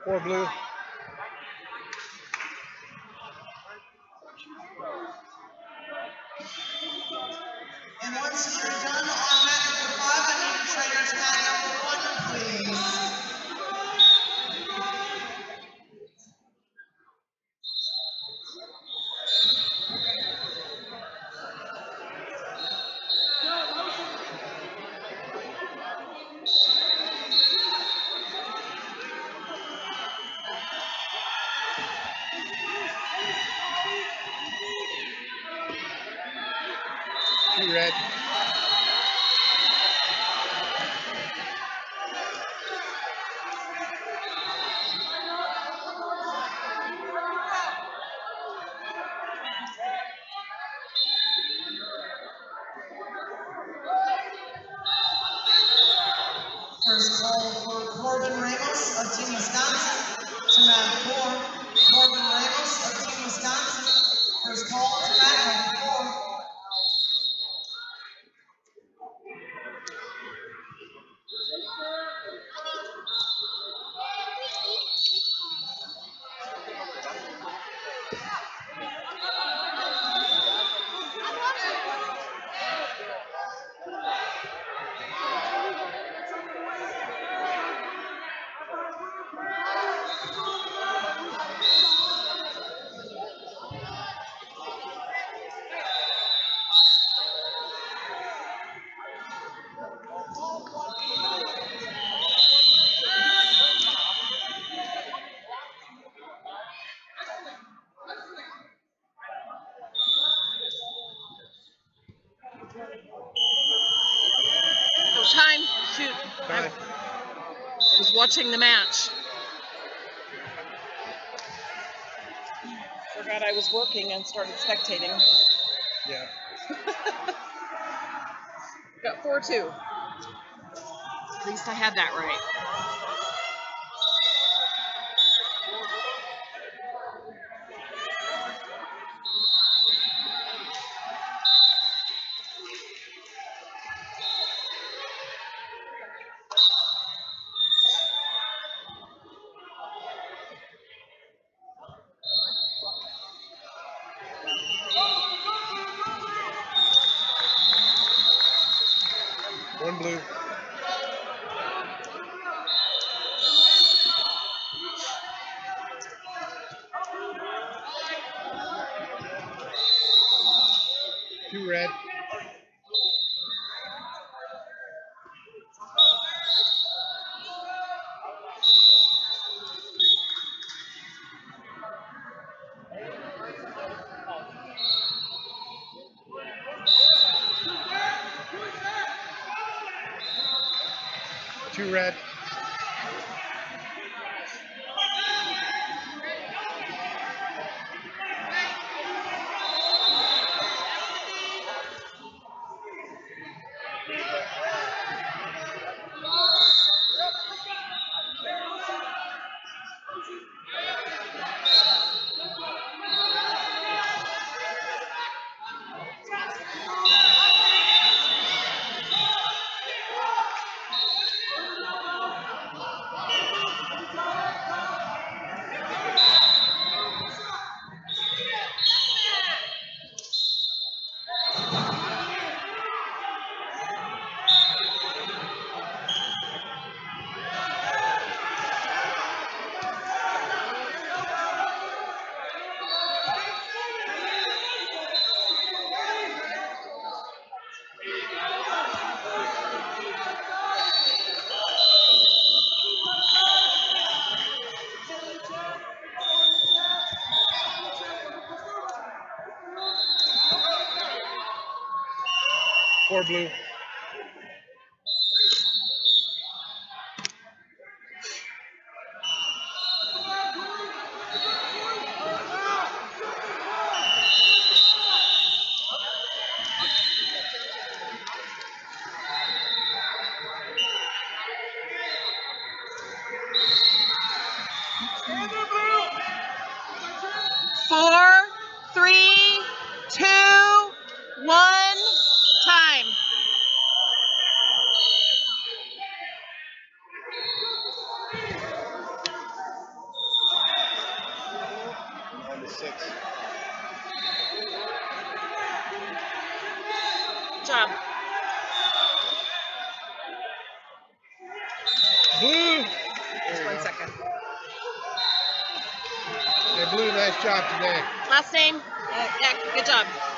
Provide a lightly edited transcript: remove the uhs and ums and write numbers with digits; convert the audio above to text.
4 blue. And once you're done on mat number 5, I need trainers mat number 1, please. Red. First call for Corbin Ramos of Team Wisconsin to mat 4. Corbin Ramos of Team Wisconsin. First call to mat number 4. No time. Shoot. I was watching the match. Forgot I was working and started spectating. Yeah. Got 4-2. At least I had that right. One blue. Two red. Two red. Four blue. Four, 3, 2, 1, time. 6. Good job. Blue. Just There you 1 go. second. Hey, Blue, nice job today. Last name? Yeah, good job.